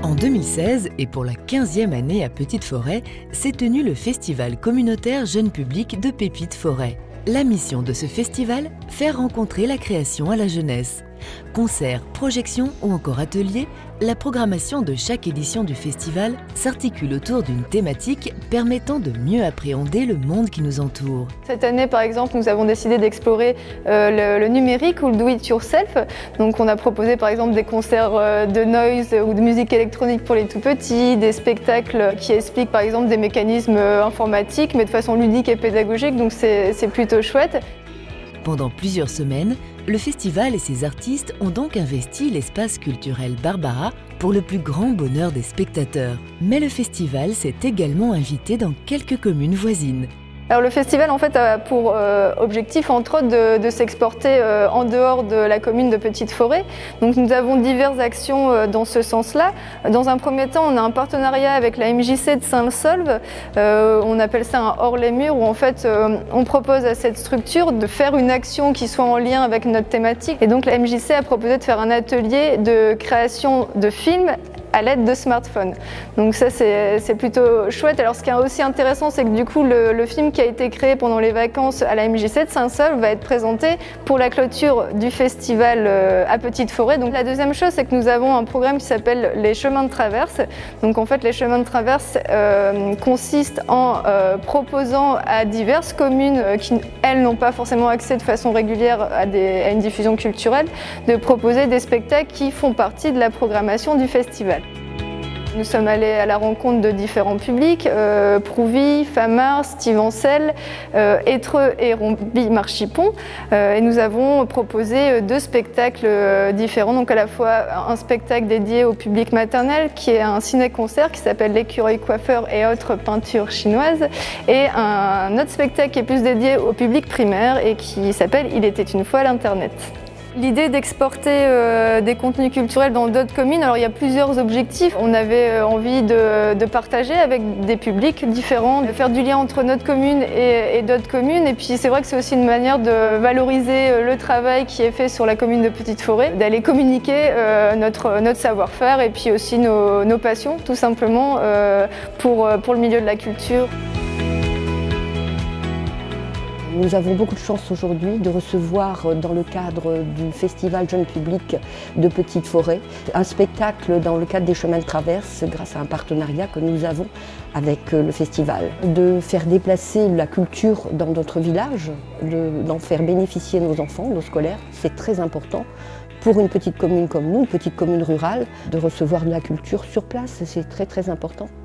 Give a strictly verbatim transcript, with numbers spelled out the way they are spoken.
En deux mille seize, et pour la quinzième année à Petite Forêt, s'est tenu le festival communautaire jeune public de Pépites Forêt. La mission de ce festival, faire rencontrer la création à la jeunesse. Concerts, projections ou encore ateliers, la programmation de chaque édition du festival s'articule autour d'une thématique permettant de mieux appréhender le monde qui nous entoure. Cette année, par exemple, nous avons décidé d'explorer euh, le, le numérique ou le do-it-yourself. Donc on a proposé par exemple des concerts euh, de noise ou de musique électronique pour les tout-petits, des spectacles qui expliquent par exemple des mécanismes euh, informatiques mais de façon ludique et pédagogique, donc c'est plutôt chouette. Pendant plusieurs semaines, le festival et ses artistes ont donc investi l'espace culturel Barbara pour le plus grand bonheur des spectateurs. Mais le festival s'est également invité dans quelques communes voisines. Alors le festival en fait a pour euh, objectif entre autres de, de s'exporter euh, en dehors de la commune de Petite Forêt. Donc nous avons diverses actions euh, dans ce sens-là. Dans un premier temps, on a un partenariat avec la M J C de Saint-Solve. Euh, on appelle ça un hors les murs où en fait euh, on propose à cette structure de faire une action qui soit en lien avec notre thématique. Et donc la M J C a proposé de faire un atelier de création de films à l'aide de smartphones. Donc ça c'est plutôt chouette. Alors ce qui est aussi intéressant, c'est que du coup le, le film qui a été créé pendant les vacances à la M J C de Saint-Solve va être présenté pour la clôture du festival à Petite Forêt. Donc la deuxième chose, c'est que nous avons un programme qui s'appelle les chemins de traverse. Donc en fait les chemins de traverse euh, consistent en euh, proposant à diverses communes euh, qui elles n'ont pas forcément accès de façon régulière à, des, à une diffusion culturelle, de proposer des spectacles qui font partie de la programmation du festival. Nous sommes allés à la rencontre de différents publics, euh, Prouvy, Famars, Stivencel, euh, Étreux et Romby-Marchipont. Euh, et nous avons proposé deux spectacles différents, donc à la fois un spectacle dédié au public maternel qui est un ciné-concert qui s'appelle L'écureuil coiffeur et autres peintures chinoises, et un autre spectacle qui est plus dédié au public primaire et qui s'appelle Il était une fois l'Internet. L'idée d'exporter euh, des contenus culturels dans d'autres communes, alors il y a plusieurs objectifs. On avait euh, envie de, de partager avec des publics différents, de faire du lien entre notre commune et, et d'autres communes. Et puis c'est vrai que c'est aussi une manière de valoriser euh, le travail qui est fait sur la commune de Petite Forêt, d'aller communiquer euh, notre, notre savoir-faire et puis aussi nos, nos passions, tout simplement, euh, pour, pour le milieu de la culture. Nous avons beaucoup de chance aujourd'hui de recevoir dans le cadre du festival jeune public de Petite Forêt un spectacle dans le cadre des chemins de traverse grâce à un partenariat que nous avons avec le festival. De faire déplacer la culture dans notre village, d'en faire bénéficier nos enfants, nos scolaires, c'est très important. Pour une petite commune comme nous, une petite commune rurale, de recevoir de la culture sur place, c'est très très important.